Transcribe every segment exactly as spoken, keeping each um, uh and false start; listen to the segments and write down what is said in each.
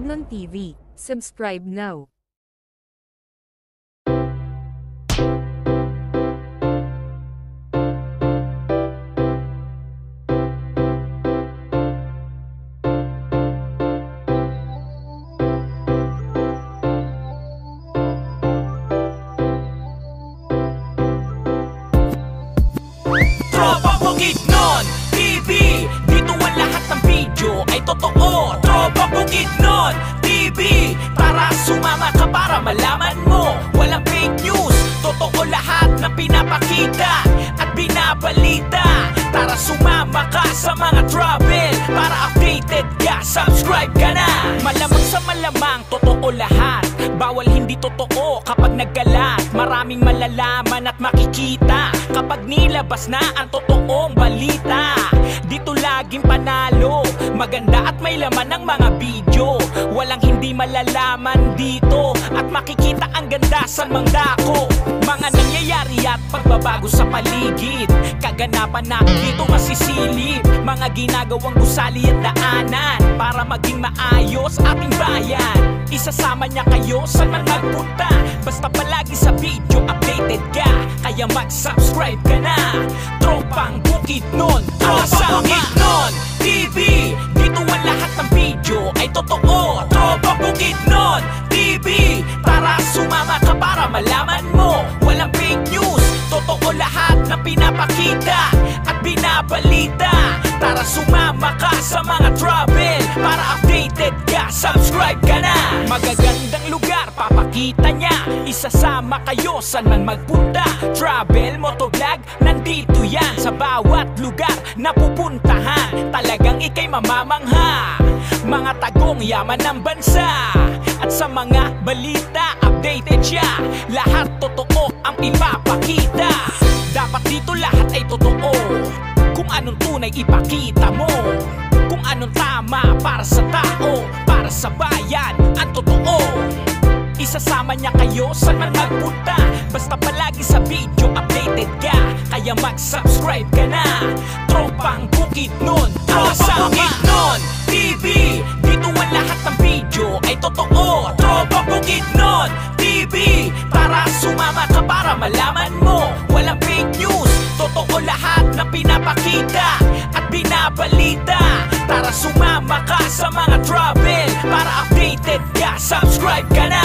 Bukidnon T V. Subscribe now. Tropa Bukidnon T V, dito ang lahat ng video ay totoo. Tropa Bukidnon T V, tara sumama ka para malaman mo. Walang fake news, totoo lahat na pinapakita at binabalita. Tara sumama ka sa mga travel para updated ka, subscribe ka na. Malamang sa malamang, totoo lahat. Bawal hindi totoo kapag nagkalat. Maraming malalaman at makikita kapag nilabas na ang totoong balita. Dito laging panalo, maganda at may laman ng mga video. Walang hindi malalaman dito at makikita ang ganda sa mangdako. Mga nangyayari at pagbabago sa paligid, kaganapan na dito masisilip. Mga ginagawang gusali at daanan para maging maayos ating bayan. Isasama niya kayo saan man magpunta, basta palagi sa video updated ka. Kaya mag-subscribe ka na. Tropang Bukidnon, Tropa Bukidnon T V, dito ang lahat ng video ay totoo. Tropa Bukidnon T V, tara sumama ka para malaman mo. Walang fake news, totoo lahat na pinapakita at binabalita. Tara sumama ka sa mga travel para updated ka, subscribe ka na. Magagandang lugar papakita niya, isasama kayo saan man magpunta. Travel, motovlog, nandito yan sa bawat lugar na pupuntahan. Talagang ikay mamamangha, mga tagong yaman ng bansa. At sa mga balita, updated siya. Lahat totoo ang ipapakita. Dapat dito lahat ay totoo. Kung anong tunay ipakita mo, kung anong tama para sa tao, para sa bayan, ang totoo. Isasama niya kayo saan man magpunta, basta palagi sa video updated ka. Kaya mag-subscribe ka na. Tropang Bukidnon, Tropa Bukidnon T V, dito ang lahat ng video ay totoo. Tropa Bukidnon T V, tara sumama ka para malaman mo. Walang fake news, totoo lahat na pinapakita at binabalita. Tara sumama ka sa mga travel para updated ka, subscribe ka na.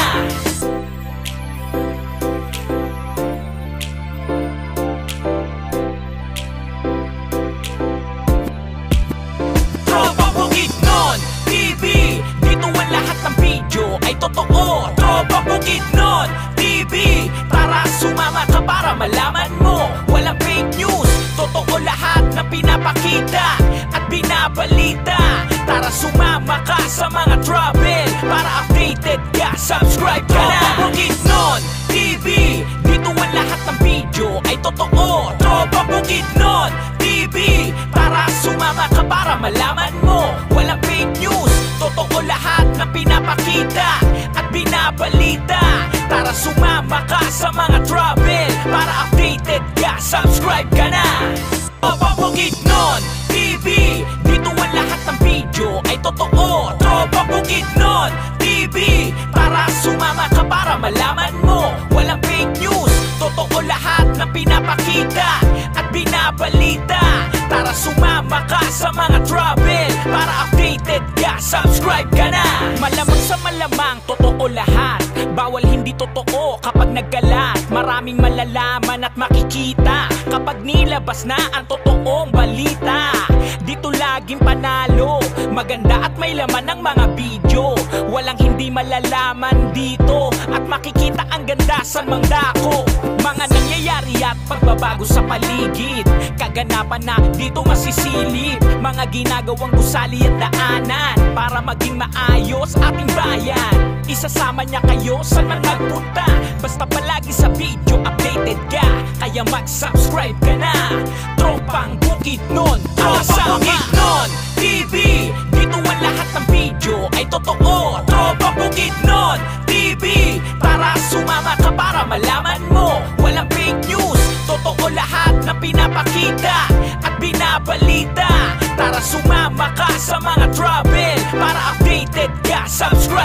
Tropa Bukidnon T V, dito ang lahat ng video ay totoo. Tropa Bukidnon T V, tara sumama ka para malaman mo. Walang fake news, totoo lahat na pinapakita at binabalita. Tara sumama ka sa mga travel para updated ka, subscribe ka na. Tropa Bukidnon T V, dito ang lahat ng video ay totoo. Tropa Bukidnon T V, tara sumama ka para malaman mo. Walang fake news, totoo lahat na pinapakita at binabalita. Tara sumama ka sa mga travel para updated ka, subscribe ka na. Tropa Bukidnon T V, dito ang lahat ng video ay totoo. Tropa Bukidnon T V, tara sumama ka para malaman mo. Walang fake news, totoo lahat na pinapakita at binabalita. Tara sumama ka sa mga travel para updated ka, subscribe ka na. Malamang sa malamang, totoo lahat. Bawal hindi totoo kapag nagkalat. Maraming malalaman at makikita kapag nilabas na ang totoong balita. Dito laging panalo, maganda at may laman ng mga video. Walang hindi malalaman dito at makikita ang ganda sa mangdako. Mga nangyayari at pagbabago sa paligid, kaganapan na dito masisilip. Mga ginagawang gusali at daanan para maging maayos ating bayan. Isasama niya kayo saan man magpunta, basta palagi sa video updated ka. Kaya mag-subscribe ka na. Tropang Bukidnon, Tropa Bukidnon T V, dito ang lahat ng video ay totoo. Tropa Bukidnon T V, tara sumama ka para malaman mo. Walang fake news, totoo lahat na pinapakita at binabalita. Tara sumama ka sa mga travel para updated ka, subscribe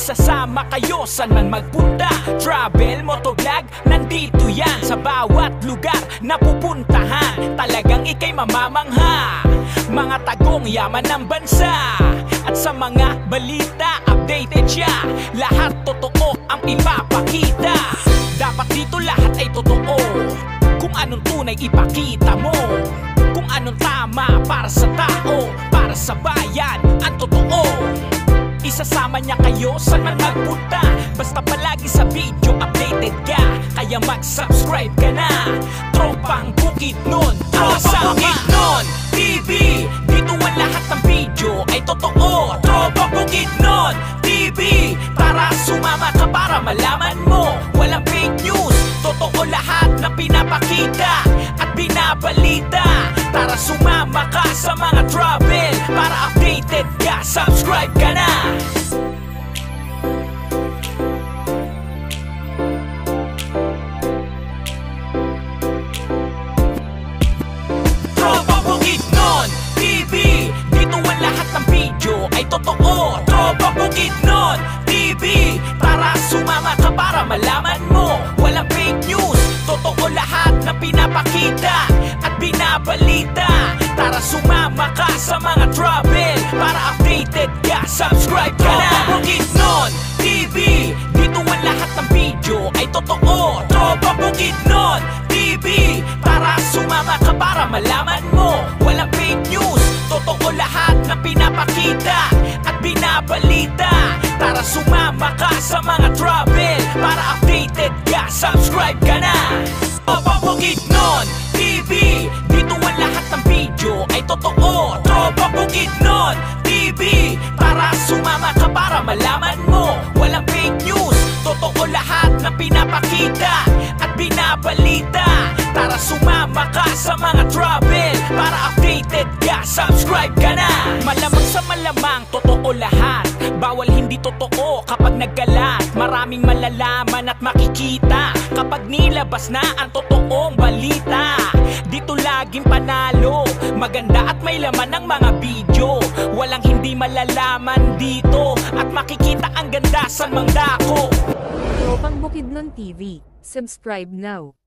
Isasama kayo saan man magpunta. Travel, motovlog, nandito yan. Sa bawat lugar na pupuntahan, talagang ikay mamamangha. Mga tagong yaman ng bansa, at sa mga balita updated siya. Lahat totoo ang ipapakita. Dapat dito lahat ay totoo. Kung anong tunay ipakita mo, kung anong tama para sa tao, para sa bayan, ang totoo. Isasama niya kayo saan man magpunta. Basta palagi sa video updated ka, kaya mag-subscribe ka na. Tropang Bukidnon, Tropang Bukidnon T V, dito ang lahat ng video ay totoo. Tropang Bukidnon T V, tara sumama ka para malaman mo. Walang fake news, totoo lahat na pinapakita at binabalita. Tara sumama ka sa mga travel para updated ka, subscribe ka na. Tropang Bukidnon T V, dito ang lahat ng video ay totoo. Tropang Bukidnon T V, tara sumama ka para malaman mo. Walang fake news, totoo lahat na pinapakita at binabalita. Tara sumama ka sa mga travel para updated ka, subscribe ka na. Tropang Bukidnon T V, dito ang lahat ng video ay totoo. Tropang Bukidnon T V, tara sumama ka para malaman mo. Walang fake news, totoo lahat na pinapakita at binabalita. Tara sumama ka sa mga travel para updated ka, subscribe ka na. Tropang Bukidnon T V, dito ang lahat ng video ay totoo. Tropang Bukidnon T V, tara sumama ka para malaman mo. Walang fake news, totoo lahat na pinapakita at binabalita. Tara sumama ka sa mga travel para updated ka, subscribe ka na. Malamang sa malamang totoo lahat, bawal hindi totoo kapag nagkalat. Maraming malalaman at makikita kapag nilabas na ang totoong balita. Dito laging panalo, maganda at may laman ng mga video. Walang hindi malalaman dito at makikita ang ganda sa mang dako. Tropang Bukidnon T V, subscribe now.